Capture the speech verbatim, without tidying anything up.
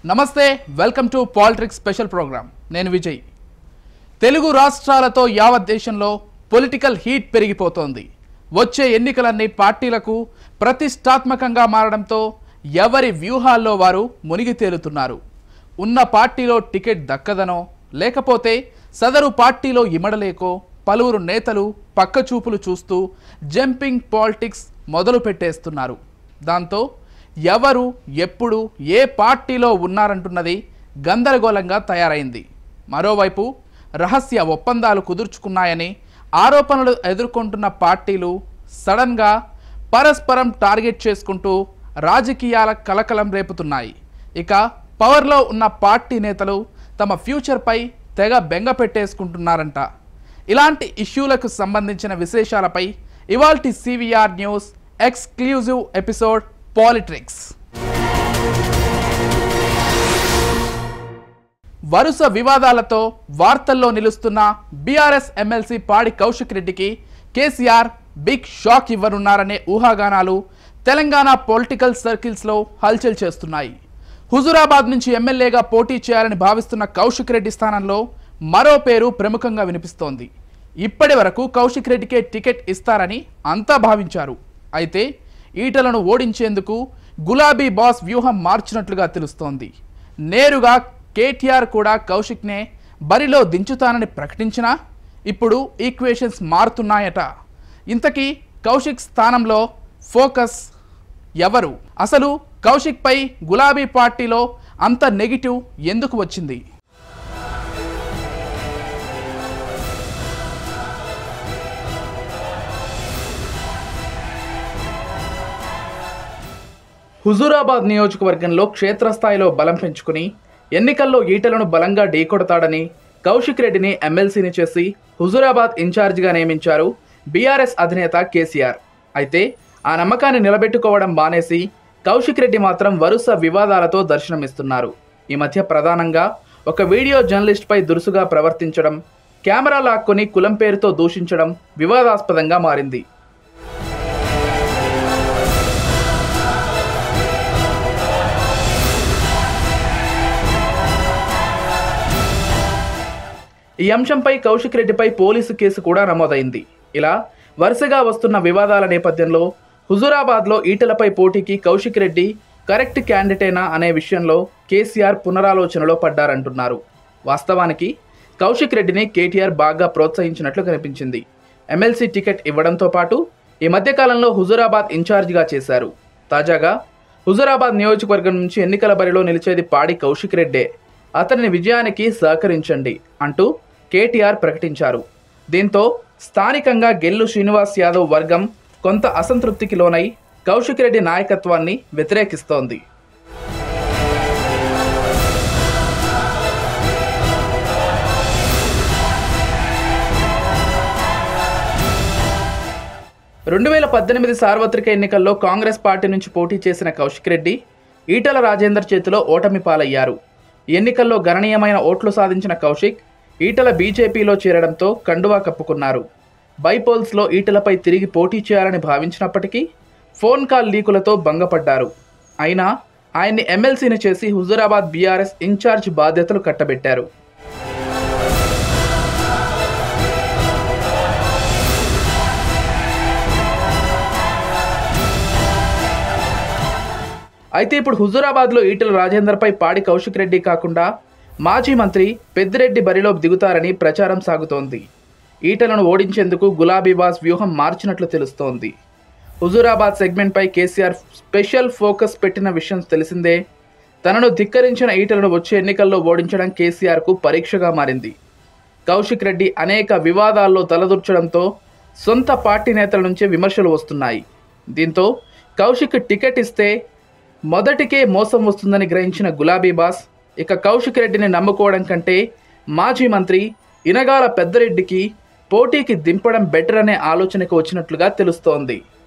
నమస్తే, welcome to Polytricks special program. నేను విజయ్. తెలుగు రాష్ట్రాలతో యావత్ దేశంలో పొలిటికల్ హీట్ పెరిగిపోతోంది. వచ్చే ఎన్నికలన్నీ పార్టీలకు ప్రతిష్టాత్మకంగా మారడంతో ఎవరి వ్యూహాల్లో వారు మునిగి తేలుతున్నారు. ఉన్న పార్టీలో టికెట్ దక్కదనో లేకపోతే సదరు పార్టీలో ఇమడలేకో పలువురు నేతలు పక్కచూపులు చూస్తూ జంపింగ్ పాలిటిక్స్ మొదలు పెట్టేస్తున్నారు. దాంతో ఎవరు ఎప్పుడు ఏ పార్టీలో ఉన్నారంటున్నది గందరగోళంగా తయారైంది. మరోవైపు రహస్య ఒప్పందాలు కుదుర్చుకున్నాయని ఆరోపణలు ఎదుర్కొంటున్న పార్టీలు సడన్గా పరస్పరం టార్గెట్ చేసుకుంటూ రాజకీయాల కలకలం రేపుతున్నాయి. ఇక పవర్లో ఉన్న పార్టీ నేతలు తమ ఫ్యూచర్పై తెగ బెంగ పెట్టేసుకుంటున్నారంట. ఇలాంటి ఇష్యూలకు సంబంధించిన విశేషాలపై ఇవాల్టి CVR news exclusive episode Polytricks. వరుస వివాదాలతో వార్తల్లో నిలుస్తున్న బీఆర్ఎస్ ఎమ్మెల్సీ పాడి కౌశిక్ రెడ్డికి కేసీఆర్ బిగ్ షాక్ ఇవ్వనున్నారనే ఊహాగానాలు తెలంగాణ పొలిటికల్ సర్కిల్స్లో హల్చల్ చేస్తున్నాయి. హుజూరాబాద్ నుంచి ఎమ్మెల్యేగా పోటీ చేయాలని భావిస్తున్న కౌశిక్ రెడ్డి స్థానంలో మరో పేరు ప్రముఖంగా వినిపిస్తోంది. ఇప్పటి వరకు కౌశిక్ రెడ్డికే టికెట్ ఇస్తారని అంతా భావించారు. అయితే ఈటలను ఓడించేందుకు గులాబీ బాస్ వ్యూహం మార్చినట్లుగా తెలుస్తోంది. నేరుగా కేటీఆర్ కూడా కౌశిక్నే బరిలో దించుతానని ప్రకటించినా ఇప్పుడు ఈక్వేషన్స్ మారుతున్నాయట. ఇంతకీ కౌశిక్ స్థానంలో ఫోకస్ ఎవరు? అసలు కౌశిక్పై గులాబీ పార్టీలో అంత నెగిటివ్ ఎందుకు వచ్చింది? హుజూరాబాద్ నియోజకవర్గంలో క్షేత్రస్థాయిలో బలం పెంచుకుని ఎన్నికల్లో ఈటలను బలంగా ఢీకొడతాడని కౌశిక్ రెడ్డిని ఎమ్మెల్సీని చేసి హుజూరాబాద్ ఇన్ఛార్జిగా నియమించారు బీఆర్ఎస్ అధినేత కేసీఆర్. అయితే ఆ నమ్మకాన్ని నిలబెట్టుకోవడం మానేసి కౌశిక్ రెడ్డి మాత్రం వరుస వివాదాలతో దర్శనమిస్తున్నారు. ఈ మధ్య ప్రధానంగా ఒక వీడియో జర్నలిస్ట్పై దురుసుగా ప్రవర్తించడం, కెమెరా లాక్కొని కులం పేరుతో దూషించడం వివాదాస్పదంగా మారింది. ఈ అంశంపై కౌశిక్ రెడ్డిపై పోలీసు కేసు కూడా నమోదైంది. ఇలా వరుసగా వస్తున్న వివాదాల నేపథ్యంలో హుజూరాబాద్లో ఈటలపై పోటీకి కౌశిక్ రెడ్డి కరెక్ట్ క్యాండిడేటేనా అనే విషయంలో కేసీఆర్ పునరాలోచనలో పడ్డారంటున్నారు. వాస్తవానికి కౌశిక్ రెడ్డిని కేటీఆర్ బాగా ప్రోత్సహించినట్లు కనిపించింది. ఎమ్మెల్సీ టికెట్ ఇవ్వడంతో పాటు ఈ మధ్యకాలంలో హుజూరాబాద్ ఇన్ఛార్జిగా చేశారు. తాజాగా హుజూరాబాద్ నియోజకవర్గం నుంచి ఎన్నికల బరిలో నిలిచేది పాడి కౌశిక్ రెడ్డే. అతని విజయానికి సహకరించండి అంటూ కేటీఆర్ ప్రకటించారు. దీంతో స్థానికంగా గెల్లు శ్రీనివాస్ యాదవ్ వర్గం కొంత అసంతృప్తికి లోనై కౌశిక్ రెడ్డి నాయకత్వాన్ని వ్యతిరేకిస్తోంది. రెండు వేల పద్దెనిమిది సార్వత్రిక ఎన్నికల్లో కాంగ్రెస్ పార్టీ నుంచి పోటీ చేసిన కౌశిక్ రెడ్డి ఈటల రాజేందర్ చేతిలో ఓటమి పాలయ్యారు. ఎన్నికల్లో గణనీయమైన ఓట్లు సాధించిన కౌశిక్ ఈటల బీజేపీలో చేరడంతో కండువా కప్పుకున్నారు. బైపోల్స్లో ఈటలపై తిరిగి పోటీ చేయాలని భావించినప్పటికీ ఫోన్ కాల్ లీకులతో భంగపడ్డారు. అయినా ఆయన్ని ఎమ్మెల్సీని చేసి హుజూరాబాద్ బీఆర్ఎస్ ఇన్ఛార్జ్ బాధ్యతలు కట్టబెట్టారు. అయితే ఇప్పుడు హుజూరాబాద్లో ఈటల రాజేందర్పై పాడి కౌశిక్ రెడ్డి కాకుండా మాజీ మంత్రి పెద్దిరెడ్డి బరిలో దిగుతారని ప్రచారం సాగుతోంది. ఈటలను ఓడించేందుకు గులాబీ బాస్ వ్యూహం మార్చినట్లు తెలుస్తోంది. హుజూరాబాద్ సెగ్మెంట్పై కేసీఆర్ స్పెషల్ ఫోకస్ పెట్టిన విషయం తెలిసిందే. తనను ధిక్కరించిన ఈటలను వచ్చే ఎన్నికల్లో ఓడించడం కేసీఆర్కు పరీక్షగా మారింది. కౌశిక్ రెడ్డి అనేక వివాదాల్లో తలదూర్చడంతో సొంత పార్టీ నేతల నుంచే విమర్శలు వస్తున్నాయి. దీంతో కౌశిక్ టికెట్ ఇస్తే మొదటికే మోసం వస్తుందని గ్రహించిన గులాబీ బాస్ ఇక కౌశిక్ రెడ్డిని నమ్ముకోవడం కంటే మాజీ మంత్రి ఇనగాల పెద్దిరెడ్డికి పోటీకి దింపడం బెటర్ అనే ఆలోచనకు వచ్చినట్లుగా తెలుస్తోంది.